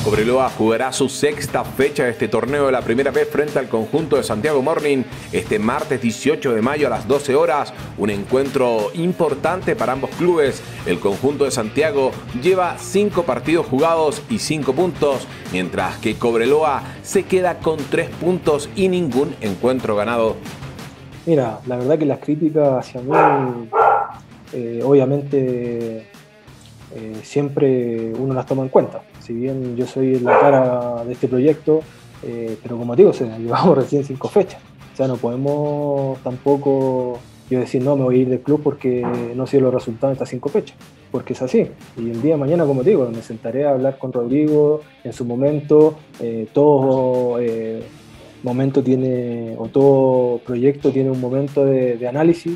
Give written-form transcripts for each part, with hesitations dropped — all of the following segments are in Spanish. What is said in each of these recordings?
Cobreloa jugará su sexta fecha de este torneo de la primera vez frente al conjunto de Santiago Morning este martes 18 de mayo a las 12 horas. Un encuentro importante para ambos clubes. El conjunto de Santiago lleva 5 partidos jugados y 5 puntos, mientras que Cobreloa se queda con 3 puntos y ningún encuentro ganado. Mira, la verdad que las críticas hacia mí, obviamente, siempre uno las toma en cuenta. Si bien yo soy la cara de este proyecto, pero como digo, llevamos recién 5 fechas. O sea, no podemos tampoco yo decir, no, me voy a ir del club porque no sé los resultados de estas 5 fechas. Porque es así. Y el día de mañana, como digo, me sentaré a hablar con Rodrigo en su momento. Todo momento tiene, o todo proyecto tiene un momento de análisis,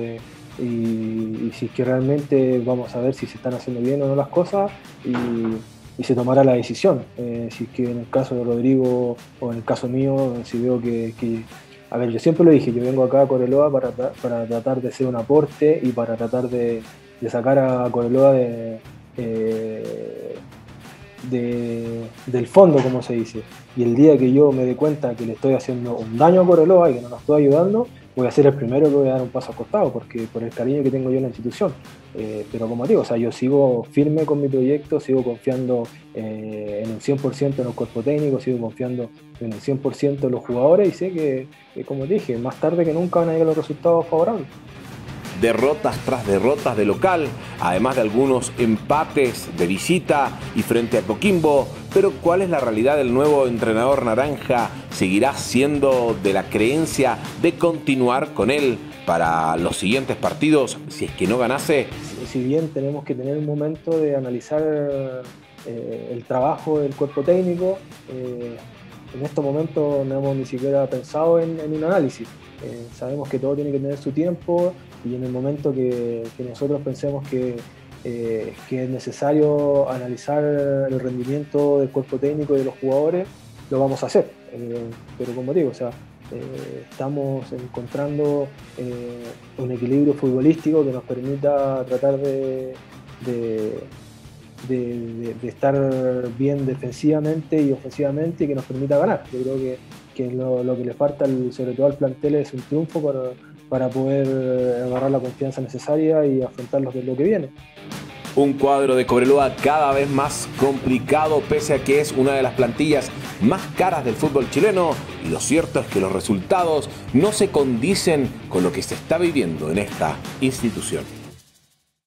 y si es que realmente vamos a ver si se están haciendo bien o no las cosas y se tomará la decisión. Si es que en el caso de Rodrigo o en el caso mío, si veo que a ver, yo siempre lo dije, yo vengo acá a Cobreloa para tratar de hacer un aporte y para tratar de sacar a Cobreloa del fondo, como se dice. Y el día que yo me dé cuenta que le estoy haciendo un daño a Cobreloa y que no nos estoy ayudando, voy a ser el primero que voy a dar un paso al costado, porque por el cariño que tengo yo en la institución. Pero como digo, o sea, yo sigo firme con mi proyecto, sigo confiando en el 100% en el cuerpo técnico, sigo confiando en el 100% en los jugadores y sé que, como dije, más tarde que nunca van a llegar los resultados favorables. Derrotas tras derrotas de local, además de algunos empates de visita y frente a Coquimbo. Pero ¿cuál es la realidad del nuevo entrenador naranja? ¿Seguirá siendo de la creencia de continuar con él para los siguientes partidos si es que no ganase? Si bien tenemos que tener un momento de analizar el trabajo del cuerpo técnico, en estos momentos no hemos ni siquiera pensado en un análisis. Sabemos que todo tiene que tener su tiempo y en el momento que nosotros pensemos que es necesario analizar el rendimiento del cuerpo técnico y de los jugadores, lo vamos a hacer. Pero como digo, o sea, estamos encontrando un equilibrio futbolístico que nos permita tratar de estar bien defensivamente y ofensivamente y que nos permita ganar. Yo creo que lo que le falta sobre todo al plantel es un triunfo para poder agarrar la confianza necesaria y afrontar lo que viene. Un cuadro de Cobreloa cada vez más complicado, pese a que es una de las plantillas más caras del fútbol chileno, y lo cierto es que los resultados no se condicen con lo que se está viviendo en esta institución.